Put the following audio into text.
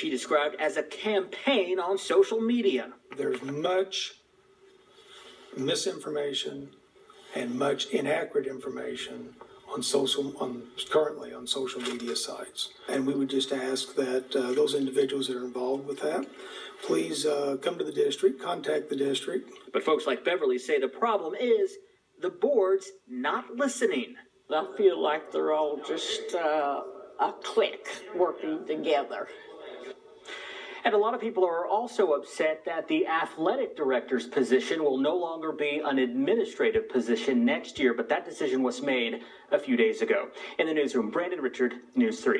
she described as a campaign on social media. There's much misinformation and much inaccurate information currently on social media sites. And we would just ask that those individuals that are involved with that, please come to the district, contact the district. But folks like Beverly say the problem is the board's not listening. I feel like they're all just a clique working together. And a lot of people are also upset that the athletic director's position will no longer be an administrative position next year, but that decision was made a few days ago. In the newsroom, Brandon Richard, News 3.